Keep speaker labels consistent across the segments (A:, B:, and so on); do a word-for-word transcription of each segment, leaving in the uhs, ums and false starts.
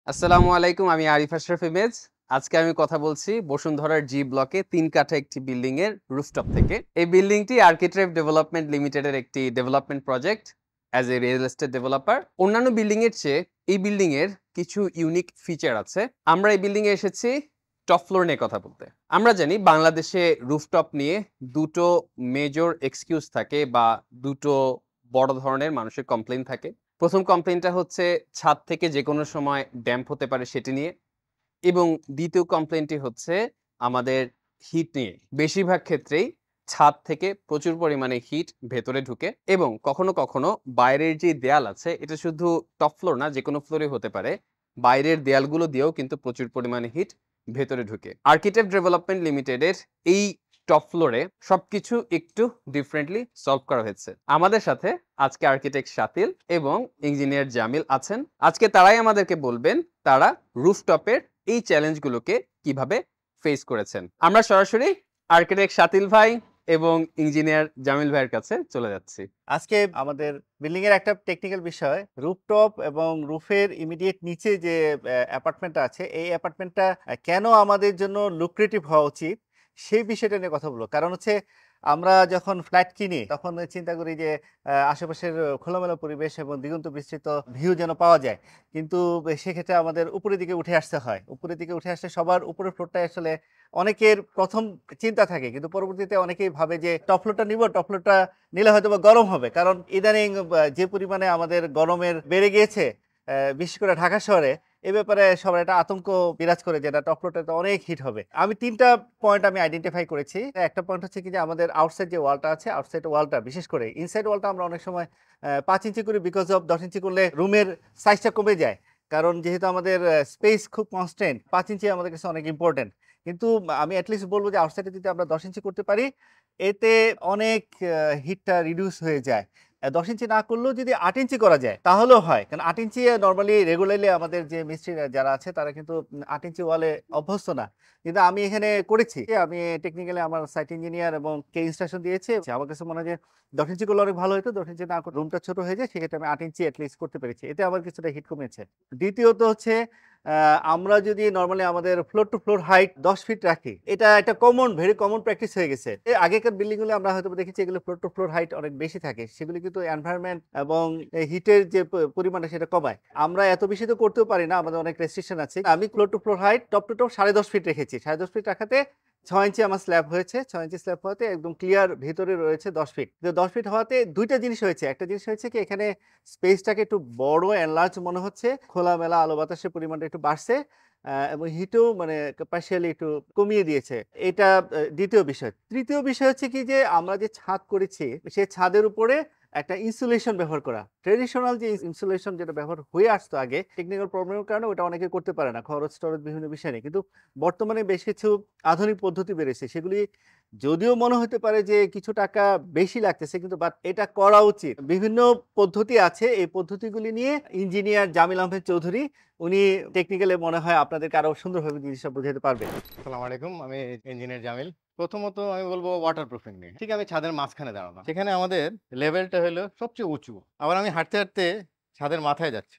A: আসসালামু আলাইকুম। আমি আরিফ আশরাফ ইমেজ। আজকে আমি কথা বলছি বসুন্ধরার জি ব্লকে তিন কাঠা একটি বিল্ডিং এর রুফটপ থেকে। এই বিল্ডিংটি আর্কিট্রেভ ডেভেলপমেন্ট লিমিটেডের একটি development project as a real estate developer. অন্যান্য বিল্ডিং এর চেয়ে এই বিল্ডিং এর কিছু ইউনিক ফিচার আছে। আমরা এই বিল্ডিং এ এসেছি টপ ফ্লোর নিয়ে কথা বলতে। আমরা জানি বাংলাদেশে রুফটপ নিয়ে দুটো মেজর এক্সকিউজ থাকে বা দুটো বড় ধরনের মানুষের কমপ্লেইন থাকে। প্রথম কমপ্লেইনটা হচ্ছে ছাদ থেকে যেকোনো সময় ড্যাম্প হতে পারে সেটি নিয়ে এবং দ্বিতীয় কমপ্লেইনটি হচ্ছে আমাদের হিট নিয়ে। বেশিরভাগ ক্ষেত্রেই ছাদ থেকে প্রচুর পরিমাণে হিট ভেতরে ঢুকে এবং কখনো, কখনো বাইরের যে দেয়াল আছে এটা শুধু টপ ফ্লোর না যেকোনো ফ্লোরে হতে পারে। বাইরের দেয়ালগুলো দিয়েও কিন্তু প্রচুর পরিমাণে হিট ভেতরে ঢুকে। আর্কিটেক্ট ডেভেলপমেন্ট লিমিটেডের এই টপ ফ্লোরে সবকিছু একটু ডিফারেন্টলি সলভ করা হয়েছে। আমাদের সাথে আজকে আর্কিটেক্ট শাতিল এবং ইঞ্জিনিয়ার জামিল আছেন। আজকে তারাই আমাদেরকে বলবেন তারা রুফটপের এই চ্যালেঞ্জগুলোকে কিভাবে ফেস করেছেন। আমরা সরাসরি আর্কিটেক্ট শাতিল ভাই এবং ইঞ্জিনিয়ার জামিল ভাইয়ের কাছে চলে যাচ্ছি।
B: আজকে আমাদের বিল্ডিং এর একটা টেকনিক্যাল বিষয় রুফটপ এবং রুফের ইমিডিয়েট নিচে যে অ্যাপার্টমেন্টটা আছে এই অ্যাপার্টমেন্টটা কেন আমাদের জন্য লুক্রেটিভ হওয়া উচিত সেই বিষয়টা নিয়ে কথা বলবো। কারণ হচ্ছে আমরা যখন ফ্ল্যাট কিনি তখন চিন্তা করি যে আহ, আশেপাশের খোলামেলা পরিবেশ এবং দিগন্ত বিস্তৃত ভিউ যেন পাওয়া যায়, কিন্তু সেক্ষেত্রে আমাদের উপরের দিকে উঠে আসতে হয়। উপরের দিকে উঠে আসলে সবার উপরের ফ্লোরটাই আসলে অনেকের প্রথম চিন্তা থাকে, কিন্তু পরবর্তীতে অনেকেই ভাবে যে টপ ফ্লোরটা নিব, টপ ফ্লোরটা নিলে হয়তো বা গরম হবে। কারণ ইদানিং আহ, যে পরিমাণে আমাদের গরমের বেড়ে গিয়েছে, আহ, বিশেষ করে ঢাকা শহরে, এ ব্যাপারে সবার একটা আতঙ্ক বিরাজ করে যে এটা টপ ফ্লোরটাতে অনেক হিট হবে। আমি তিনটা পয়েন্ট আমি আইডেন্টিফাই করেছি। একটা পয়েন্ট হচ্ছে কি যে আমাদের আউটসাইড যে ওয়ালটা আছে, আউটসাইড ওয়ালটা বিশেষ করে, ইনসাইড ওয়ালটা আমরা অনেক সময় আহ, পাঁচ ইঞ্চি করি, বিকজ অফ দশ ইঞ্চি করলে রুমের সাইজটা কমে যায়। কারণ যেহেতু আমাদের স্পেস খুব কনস্ট্যান্ট, পাঁচ ইঞ্চি আমাদের কাছে অনেক ইম্পর্টেন্ট। কিন্তু আমি অ্যাটলিস্ট বলবো যে আউটসাইডে যদি আমরা দশ ইঞ্চি করতে পারি, এতে অনেক হিটটা রিডিউস হয়ে যায়। আহ, দশ ইঞ্চি না করলেও যদি আট ইঞ্চি করা যায় তাহলেও হয়, কারণ আট ইঞ্চি নর্মালি রেগুলারলি আমাদের যে মিস্ত্রি যারা আছে তারা কিন্তু উম, আট ইঞ্চি ওয়ালে অভ্যস্ত না। কিন্তু আমি এখানে করেছি, আমি টেকনিক্যালি আমার সাইট ইঞ্জিনিয়ার এবং কে ইনস্ট্রাকশন দিয়েছে, আমার কাছে মনে হয় যে দশ ইঞ্চি করলে অনেক ভালো হতো। দশ ইঞ্চি না করে রুমটা ছোট হয়ে যায়, সেক্ষেত্রে আমি আট ইঞ্চি অ্যাটলিস্ট করতে পেরেছি, এতে আমার কিছুটা হিট কমেছে। দ্বিতীয়ত হচ্ছে আহ, আমরা যদি নর্মালি আমাদের ফ্লোর টু ফ্লোর হাইট দশ ফিট রাখি, এটা একটা কমন ভেরি কমন প্র্যাকটিস হয়ে গেছে। এই আগেকার বিল্ডিং গুলো আমরা হয়তো দেখেছি এগুলো ফ্লোর টু ফ্লোর হাইট অনেক বেশি থাকে, সেগুলি কিন্তু এনভায়রনমেন্ট এবং হিটের যে প- পরিমাণটা সেটা কমায়। আমরা এত বেশি তো করতেও পারি না, আমাদের অনেক রেস্ট্রিকশন আছে। আমি floor to floor height top to top সাড়ে দশ ফিট রেখেছি। সাড়ে দশ ফিট রাখাতে ছয় ইঞ্চি আমার স্ল্যাব হয়েছে। ছয় ইঞ্চি স্ল্যাব হওয়াতে একদম ক্লিয়ার ভিতরে রয়েছে দশ ফিট। কিন্তু দশ ফিট হওয়াতে দুইটা জিনিস হয়েছে। একটা জিনিস হয়েছে কি, এখানে স্পেসটাকে একটু বড় এনলার্জ মনে হচ্ছে, খোলামেলা আলো বাতাসের পরিমাণটা একটু বাড়ছে, আহ, এবং হিটও মানে পার্শিয়ালি একটু কমিয়ে দিয়েছে। এটা আহ, দ্বিতীয় বিষয়। তৃতীয় বিষয় হচ্ছে কি যে আমরা যে ছাদ করেছি সে ছাদের উপরে একটা ইনসুলেশন ব্যবহার করা। ট্রেডিশনাল যে ইনসুলেশন যেটা ব্যবহার হয়ে আসতো আগে, টেকনিক্যাল প্রবলেমের কারণে ওটা অনেকে করতে পারে না, খরচ টরচ বিভিন্ন বিষয় নেই। কিন্তু বর্তমানে বেশ কিছু আধুনিক পদ্ধতি বেড়েছে, সেগুলি যদিও মনে হতে পারে যে কিছু টাকা বেশি লাগতেছে, কিন্তু বাট এটা করা উচিত। বিভিন্ন পদ্ধতি আছে, এই পদ্ধতিগুলি নিয়ে ইঞ্জিনিয়ার জামিল আহমেদ চৌধুরী, উনি টেকনিক্যালি মনে হয় আপনাদেরকে আরো সুন্দরভাবে জিনিসটা বোঝাতে পারবে।
C: আসসালামু আলাইকুম, আমি ইঞ্জিনিয়ার জামিল। প্রথমত আমি বলবো ওয়াটার প্রুফিং নিয়ে। ঠিক আমি ছাদের মাঝখানে দাঁড়ানো, সেখানে আমাদের লেভেলটা হলো সবচেয়ে উঁচু। আবার আমি হাঁটতে হাঁটতে ছাদের মাথায় যাচ্ছি।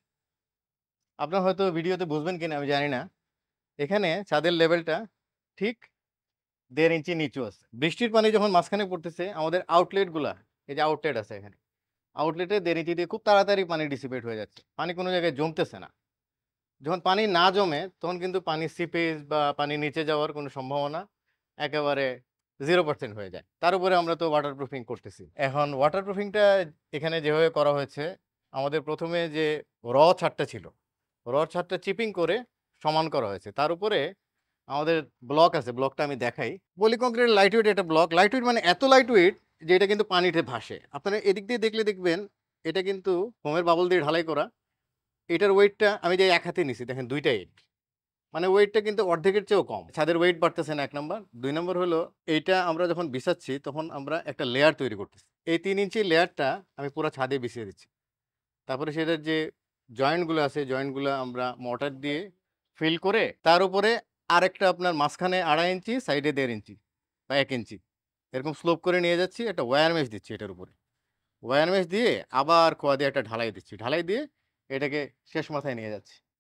C: আপনার হয়তো ভিডিওতে বুঝবেন কিনা আমি জানি না, এখানে ছাদের লেভেলটা ঠিক দেড় ইঞ্চি নিচু আছে। বৃষ্টির পানি যখন মাঝখানে পড়তেছে, আমাদের আউটলেটগুলা, এই যে আউটলেট আছে এখানে, আউটলেটে দেড় ইঞ্চি দিয়ে খুব তাড়াতাড়ি পানি ডিসিপেট হয়ে যাচ্ছে, পানি কোনো জায়গায় জমতেছে না। যখন পানি না জমে তখন কিন্তু পানি সিপেজ বা পানি নিচে যাওয়ার কোনো সম্ভাবনা একেবারে জিরো পার্সেন্ট হয়ে যায়। তার উপরে আমরা তো ওয়াটার প্রুফিং করতেছি। এখন ওয়াটার প্রুফিংটা এখানে যেভাবে করা হয়েছে, আমাদের প্রথমে যে র ছাদটা ছিল, র ছাদটা চিপিং করে সমান করা হয়েছে। তার উপরে আমাদের ব্লক আছে, ব্লকটা আমি দেখাই। পলি কংক্রিট লাইট ওয়েট একটা ব্লক। লাইট ওয়েট মানে এত লাইট ওয়েট যে এটা কিন্তু পানিতে ভাসে। আপনারা এদিক দিয়ে দেখলে দেখবেন এটা কিন্তু ফোমের বাবল দিয়ে ঢালাই করা। এটার ওয়েটটা আমি যে এক হাতে নিছি, দেখেন দুইটা ইট, মানে ওয়েটটা কিন্তু অর্ধেকের চেয়েও কম। ছাদের ওয়েট বাড়তেছে না, এক নম্বর। দুই নম্বর হলো এইটা আমরা যখন বিছাচ্ছি তখন আমরা একটা লেয়ার তৈরি করতেছি। এই তিন ইঞ্চি লেয়ারটা আমি পুরো ছাদে বিছিয়ে দিচ্ছি। তারপরে সেটার যে জয়েন্টগুলো আছে, জয়েন্টগুলো আমরা মর্টার দিয়ে ফিল করে তার উপরে আরেকটা আপনার মাঝখানে আড়াই ইঞ্চি, সাইডে দেড় ইঞ্চি বা এক ইঞ্চি এরকম স্লোপ করে নিয়ে যাচ্ছি। একটা ওয়্যার মেশ দিচ্ছি এটার উপরে। ওয়্যার মেশ দিয়ে আবার খোয়া দিয়ে একটা ঢালাই দিচ্ছি। ঢালাই দিয়ে এটাকে শেষ মাথায় নিয়ে যাচ্ছি।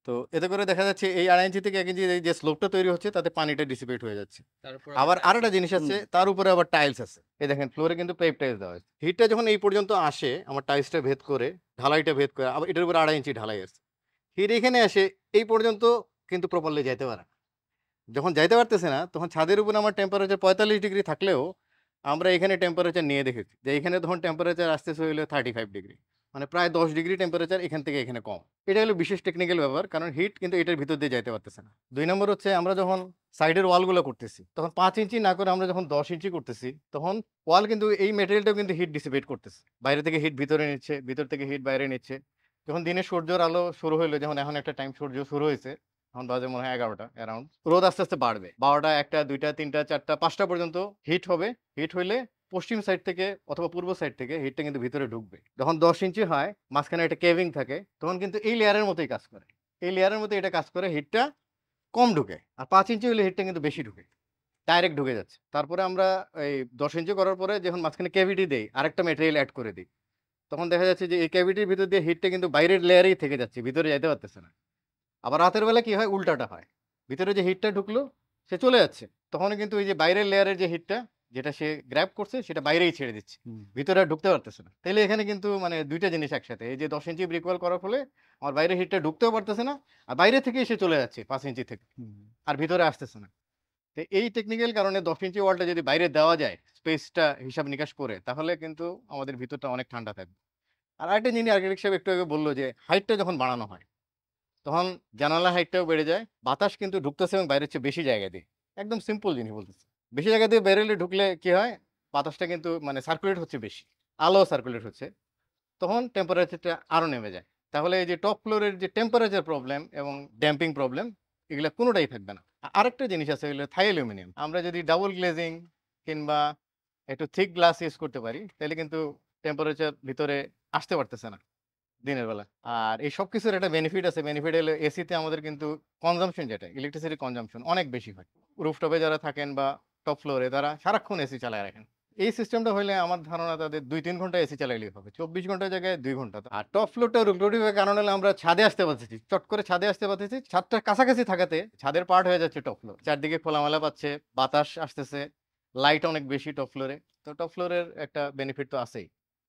C: তো এতে করে দেখা যাচ্ছে এই আড়াই ইঞ্চি থেকে এক ইঞ্চি এই যে স্লোপটা তৈরি হচ্ছে তাতে পানিটা ডিসিপেট হয়ে যাচ্ছে। আবার আরেকটা জিনিস আছে, তার উপরে আবার টাইলস আছে। এই দেখেন ফ্লোরে কিন্তু পেপ টাইলস দেওয়া আছে। হিটটা যখন এই পর্যন্ত আসে, আমার টাইলসটা ভেদ করে, ঢালাইটা ভেদ করে, আবার এটার উপরে আড়াই ইঞ্চি ঢালাই আছে। হিট এখানে আসে এই পর্যন্ত কিন্তু প্রপারলি যাইতে পারে না। যখন যাইতে পারতেছে না, তখন ছাদের উপর আমার টেম্পারেচার পঁয়তাল্লিশ ডিগ্রি থাকলেও আমরা এখানে টেম্পারেচার নিয়ে দেখেছি যে এখানে তখন টেম্পারেচার আসতেছে হইলো থার্টি ফাইভ ডিগ্রি, মানে প্রায় দশ ডিগ্রি টেম্পারেচার এখান থেকে এখানে কম। এটা হলো বিশেষ টেকনিক্যাল ব্যাপার, কারণ হিট কিন্তু এটার ভিতর দিয়ে যাইতে পারতেছে না। দুই নম্বর হচ্ছে আমরা যখন সাইডের ওয়ালগুলো করতেছি তখন পাঁচ ইঞ্চি না করে আমরা যখন দশ ইঞ্চি করতেছি, তখন ওয়াল কিন্তু এই মেটেরিয়ালটাও কিন্তু হিট ডিসিপেট করতেছে। বাইরে থেকে হিট ভিতরে নিচ্ছে, ভিতর থেকে হিট বাইরে নিচ্ছে। যখন দিনে সূর্যের আলো শুরু হইলো, যেমন এখন একটা টাইম সূর্য শুরু হয়েছে, এখন বাজে মনে হয় এগারোটা অ্যারাউন্ড, রোদ আস্তে আস্তে বাড়বে, বারোটা, একটা, দুইটা, তিনটা, চারটা, পাঁচটা পর্যন্ত হিট হবে। হিট হইলে পশ্চিম সাইড থেকে অথবা পূর্ব সাইড থেকে হিটটা কিন্তু ভিতরে ঢুকবে। যখন দশ ইঞ্চি হয়, মাঝখানে একটা কেভিং থাকে, তখন কিন্তু এই লেয়ারের মতোই কাজ করে। এই লেয়ারের মতো এটা কাজ করে, হিটটা কম ঢুকে। আর পাঁচ ইঞ্চি হলে হিটটা কিন্তু বেশি ঢুকে, ডাইরেক্ট ঢুকে যাচ্ছে। তারপরে আমরা এই দশ ইঞ্চি করার পরে যখন মাঝখানে ক্যাভিটি দেই, আরেকটা মেটেরিয়াল অ্যাড করে দিই, তখন দেখা যাচ্ছে যে এই ক্যাভিটির ভিতর দিয়ে হিটটা কিন্তু বাইরের লেয়ারেই থেকে যাচ্ছে, ভিতরে যাইতে পারতেছে না। আবার রাতের বেলা কি হয়, উল্টাটা হয়, ভিতরে যে হিটটা ঢুকলো সে চলে যাচ্ছে, তখন কিন্তু ওই যে বাইরের লেয়ারের যে হিটটা যেটা সে গ্র্যাব করছে সেটা বাইরেই ছেড়ে দিচ্ছে, ভিতরে আর ঢুকতে পারতেছে না। তাহলে এখানে কিন্তু মানে দুইটা জিনিস একসাথে, এই যে দশ ইঞ্চি ব্রিক ওয়াল করার ফলে আমার বাইরের হিটটা ঢুকতেও পারতেছে না, আর বাইরে থেকে এসে চলে যাচ্ছে পাঁচ ইঞ্চি থেকে, আর ভিতরে আসতেছে না। তো এই টেকনিক্যাল কারণে দশ ইঞ্চি ওয়ালটা যদি বাইরে দেওয়া যায় স্পেসটা হিসাব নিকাশ করে, তাহলে কিন্তু আমাদের ভিতরটা অনেক ঠান্ডা থাকবে। আর আরেকটা জিনিস আর্কিটেক্ট সাহেব একটু আগে বললো যে হাইটটা যখন বাড়ানো হয়, তখন জানালা হাইটটাও বেড়ে যায়, বাতাস কিন্তু ঢুকতেছে এবং বাইরের চেয়ে বেশি জায়গা দিয়ে। একদম সিম্পল জিনিস বলতেছে, বেশি জায়গা দিয়ে বেরোলে ঢুকলে কি হয়, বাতাসটা কিন্তু মানে সার্কুলেট হচ্ছে বেশি, আলো সার্কুলেট হচ্ছে, তখন টেম্পারেচারটা আরও নেমে যায়। তাহলে এই যে টপ ফ্লোরের যে টেম্পারেচার প্রবলেম এবং ড্যাম্পিং প্রবলেম, এগুলো কোনোটাই থাকবে না। আ- আরেকটা জিনিস আছে, এগুলো থাই অ্যালুমিনিয়াম। আমরা যদি ডাবল গ্লেজিং কিংবা একটু থিক গ্লাস ইউজ করতে পারি, তাহলে কিন্তু টেম্পারেচার ভিতরে আসতে পারতেছে না দিনের বেলা। আর এই সব কিছুর একটা বেনিফিট আছে, বেনিফিট হলো এসিতে আমাদের কিন্তু কনজাম্পশন, যেটা ইলেকট্রিসিটি কনজাম্পশন অনেক বেশি হয়। রুফটপে যারা থাকেন বা টপ ফ্লোরে, তারা সারাক্ষণ এসি চালায় রাখেন। এই সিস্টেমটা হলে আমার ধারণা তাদের দুই তিন ঘন্টা এসি চালাইলেই হবে, চব্বিশ ঘন্টার জায়গায় দুই ঘন্টা। আর টপ ফ্লোরটা রুফটপের কারণে হলে আমরা ছাদে আসতে পারতেছি, চট করে ছাদে আসতে পারতেছি, ছাদটার কাছাকাছি থাকাতে ছাদের পার্ট হয়ে যাচ্ছে টপ ফ্লোর, চারদিকে খোলামেলা পাচ্ছে, বাতাস আসতেছে, লাইট অনেক বেশি টপ ফ্লোরে। তো টপ ফ্লোরের একটা বেনিফিট তো আছেই।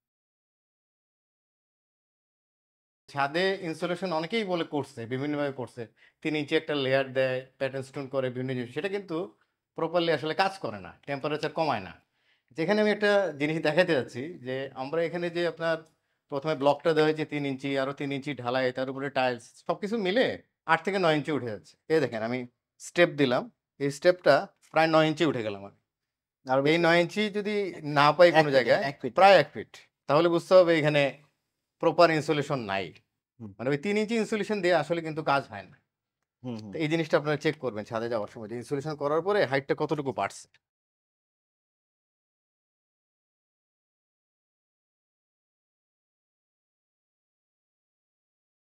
C: ছাদে ইনস্টলেশন অনেকেই বলে করছে, বিভিন্নভাবে করছে, তিন ইঞ্চি একটা লেয়ার দেয়, প্যাটার্ন স্টোন করে, বিভিন্ন জিনিস, সেটা কিন্তু প্রপারলি আসলে কাজ করে না, টেম্পারেচার কমায় না। যেখানে আমি একটা জিনিস দেখাতে যাচ্ছি, যে আমরা এখানে যে আপনার প্রথমে ব্লকটা দেওয়া হয়েছে তিন ইঞ্চি, আরও তিন ইঞ্চি ঢালাই, তার উপরে টাইলস, সব কিছু মিলে আট থেকে নয় ইঞ্চি উঠে যাচ্ছে। এই দেখেন আমি স্টেপ দিলাম, এই স্টেপটা প্রায় নয় ইঞ্চি উঠে গেলাম আমি।
B: আর
C: এই নয় ইঞ্চি যদি না পাই
B: এক
C: কোনো
B: ফিট,
C: জায়গায়,
B: এক ফিট।
C: প্রায় এক ফিট, তাহলে বুঝতে হবে এখানে প্রপার ইনসুলেশন নাই।
B: হুম।
C: মানে ওই তিন ইঞ্চি ইনসুলেশন দিয়ে আসলে কিন্তু কাজ হয় না।
B: হুম হুম।
C: তো এই জিনিসটা আপনারা চেক করবেন ছাদে যাওয়ার সময়, যে ইনসুলেশন করার পরে হাইটটা কতটুকু বাড়ছে।